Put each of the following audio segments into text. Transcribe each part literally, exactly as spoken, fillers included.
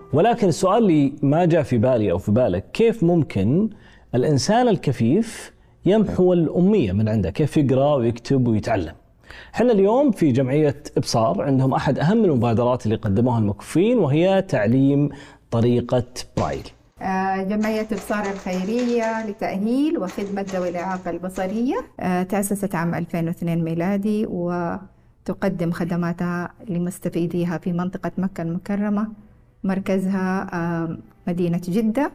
ولكن السؤال اللي ما جاء في بالي أو في بالك، كيف ممكن الإنسان الكفيف يمحو الأمية من عنده؟ كيف يقرأ ويكتب ويتعلم؟ احنا اليوم في جمعية إبصار عندهم أحد أهم المبادرات اللي قدموها المكفوفين، وهي تعليم طريقة برايل. جمعية إبصار الخيرية لتأهيل وخدمة ذوي الإعاقة البصرية تأسست عام ألفين واثنين ميلادي، وتقدم خدماتها لمستفيديها في منطقة مكة المكرمة، مركزها مدينة جدة.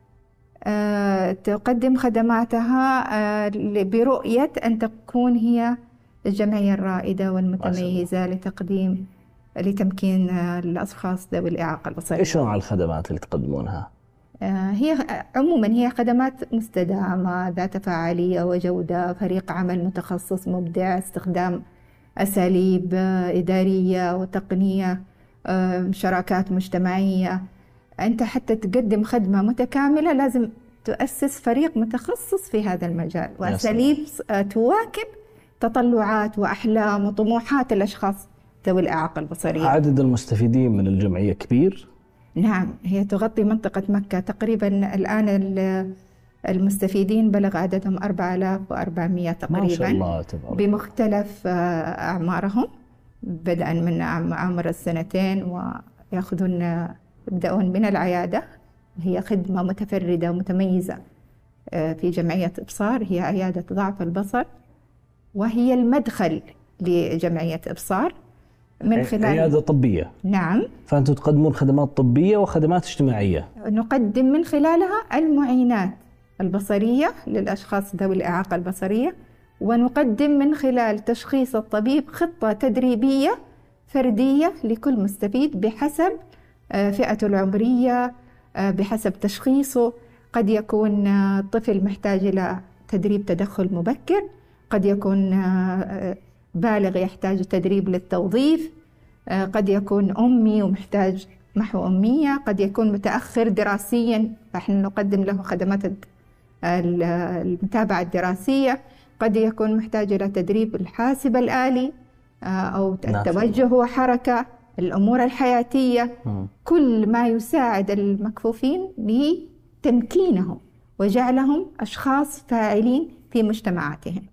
تقدم خدماتها برؤية أن تكون هي الجمعية الرائدة والمتميزة لتقديم لتمكين الأشخاص ذوي الإعاقة البصرية. إيش نوع الخدمات اللي تقدمونها؟ هي عموما هي خدمات مستدامة ذات فعالية وجودة، فريق عمل متخصص مبدع، استخدام أساليب إدارية وتقنية، شراكات مجتمعية. أنت حتى تقدم خدمة متكاملة لازم تؤسس فريق متخصص في هذا المجال، وأساليب تواكب تطلعات وأحلام وطموحات الأشخاص ذوي الإعاقة البصرية. عدد المستفيدين من الجمعية كبير؟ نعم، هي تغطي منطقة مكة تقريبا. الآن المستفيدين بلغ عددهم أربعة آلاف وأربعمائة تقريبا، ما شاء الله تبارك. بمختلف أعمارهم، بدءا من عمر السنتين، ويأخذون يبدأون من العيادة. هي خدمة متفردة ومتميزة في جمعية إبصار، هي عيادة ضعف البصر، وهي المدخل لجمعية إبصار من خلال عيادة طبية. نعم. فأنتم تقدمون خدمات طبية وخدمات اجتماعية. نقدم من خلالها المعينات البصرية للأشخاص ذوي الإعاقة البصرية، ونقدم من خلال تشخيص الطبيب خطة تدريبية فردية لكل مستفيد بحسب فئته العمرية، بحسب تشخيصه. قد يكون الطفل محتاج إلى تدريب تدخل مبكر، قد يكون بالغ يحتاج تدريب للتوظيف، قد يكون أمي ومحتاج محو أمية، قد يكون متأخر دراسيا فإحنا نقدم له خدمات المتابعة الدراسية، قد يكون محتاج إلى تدريب الحاسب الآلي أو التوجه وحركة، الأمور الحياتية، كل ما يساعد المكفوفين لتمكينهم وجعلهم أشخاص فاعلين في مجتمعاتهم.